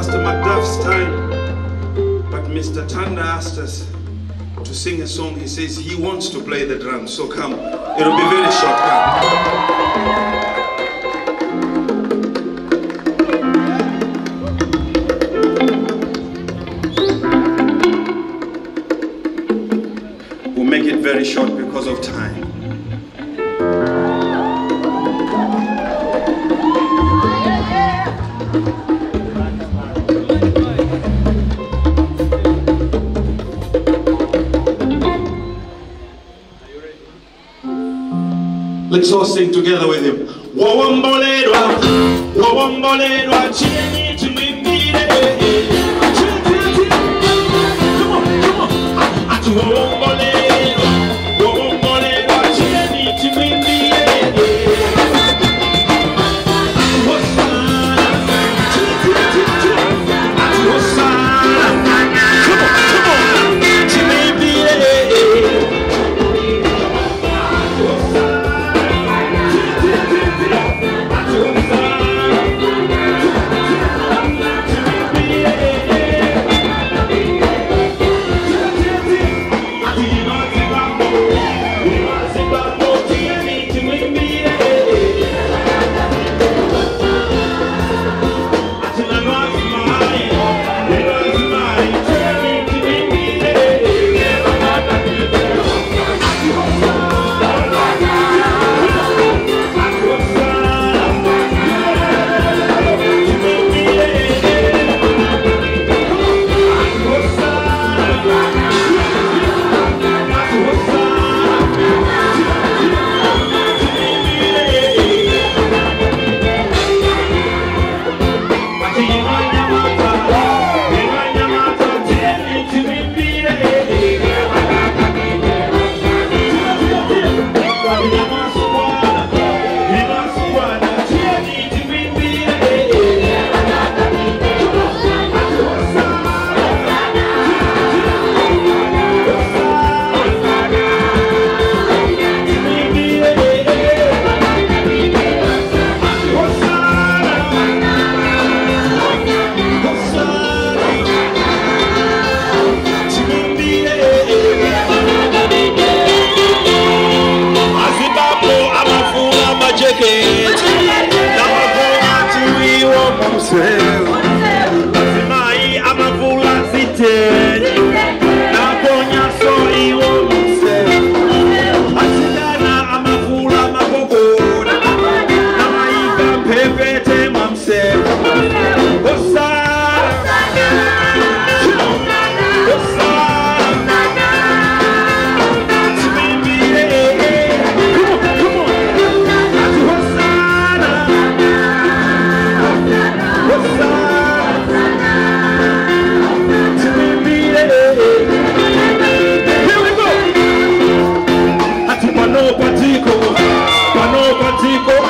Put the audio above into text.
Pastor McDuff's time, but Mr. Tanda asked us to sing a song. He says he wants to play the drums, so come. It'll be very short. Come. We'll make it very short because of time. Let's all sing together with him. Wawomboledwa, wawomboledwa, chini tumimbire. Come on, come on. Atu wawomboledwa, wawomboledwa, chini tumimbire. Atu hosana, atu hosana. Come on, tumimbire. Pano patiko,